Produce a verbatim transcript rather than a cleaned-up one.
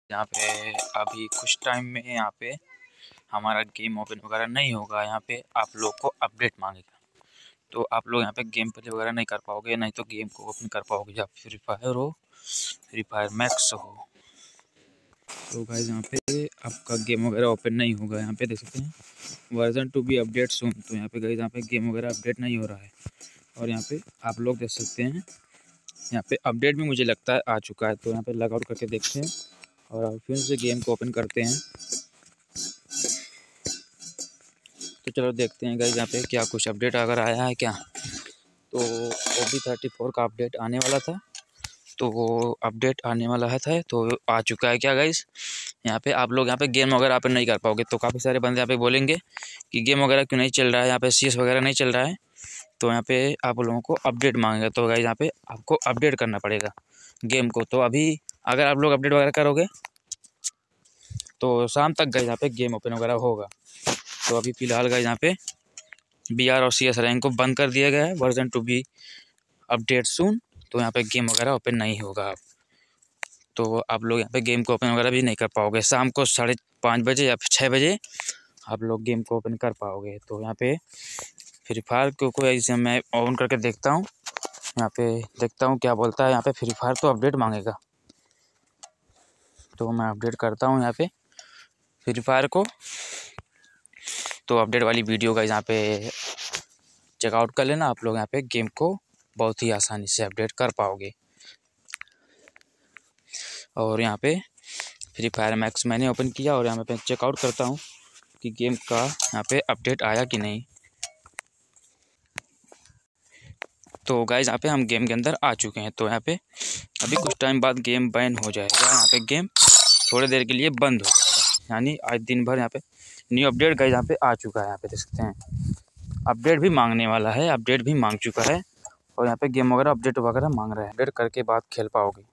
यहाँ पे अभी कुछ टाइम में यहाँ पे हमारा गेम ओपन वगैरह नहीं होगा। यहाँ पे आप लोग को अपडेट मांगेगा, तो आप लोग यहाँ पे गेम प्ले वगैरह नहीं कर पाओगे, नहीं तो गेम को ओपन कर पाओगे जब फ्री फायर हो, फ्री फायर मैक्स हो। तो गाइस यहाँ पे आपका गेम वगैरह ओपन नहीं होगा। यहाँ पे देख सकते हैं version two B update soon. तो यहाँ पे गाइस यहाँ पे गेम वगैरह अपडेट नहीं हो रहा है। और यहाँ पे आप लोग देख सकते हैं यहाँ पे अपडेट भी मुझे लगता है आ चुका है। तो यहाँ पे लॉग आउट करके देखते हैं और फिर से गेम को ओपन करते हैं। तो चलो देखते हैं गाइस यहाँ पे क्या कुछ अपडेट अगर आया है क्या। तो ओ बी थर्टी फोर का अपडेट आने वाला था, तो वो अपडेट आने वाला है था तो आ चुका है क्या गाइस। यहाँ पे आप लोग यहाँ पे गेम वगैरह आप नहीं कर पाओगे। तो काफ़ी सारे बंदे यहाँ पे बोलेंगे कि गेम वगैरह क्यों नहीं चल रहा है, यहाँ पे सी एस वगैरह नहीं चल रहा है। तो यहाँ पे आप लोगों को अपडेट मांगेगा। तो गाइस यहाँ पे आपको अपडेट करना पड़ेगा गेम को। तो अभी अगर आप लोग अपडेट वगैरह करोगे तो शाम तक गाइस यहाँ पे गेम ओपन वगैरह होगा। तो अभी फ़िलहाल गाइस यहाँ पे बी आर और सी एस रैंक को बंद कर दिया गया है, version two B update soon. तो यहाँ पे गेम वगैरह ओपन नहीं होगा। तो आप लोग यहाँ पे गेम को ओपन वगैरह भी नहीं कर पाओगे। शाम को साढ़े पाँच बजे या छः बजे आप लोग गेम को ओपन कर पाओगे। तो यहाँ पे फ्री फायर को कोई ऐसे मैं ऑन करके देखता हूँ, यहाँ पे देखता हूँ क्या बोलता है। यहाँ पे फ्री फायर तो अपडेट मांगेगा, तो मैं अपडेट करता हूँ यहाँ पे फ्री फायर को। तो अपडेट वाली वीडियो का यहाँ पे चेकआउट कर लेना आप लोग। यहाँ पे गेम को बहुत ही आसानी से अपडेट कर पाओगे। और यहाँ पे फ्री फायर मैक्स मैंने ओपन किया और यहाँ पे चेकआउट करता हूँ कि गेम का यहाँ पे अपडेट आया कि नहीं। तो गाइस यहाँ पे हम गेम के अंदर आ चुके हैं। तो यहाँ पे अभी कुछ टाइम बाद गेम बैन हो जाएगा। यहाँ पे गेम थोड़ी देर के लिए बंद हो जाएगा, यानी आज दिन भर यहाँ पे न्यू अपडेट गाइस यहाँ पे आ चुका है। यहाँ पे देख सकते हैं अपडेट भी मांगने वाला है, अपडेट भी मांग चुका है। और यहाँ पे गेम वगैरह अपडेट वगैरह मांग रहा है। अपडेट करके बाद खेल पाओगे।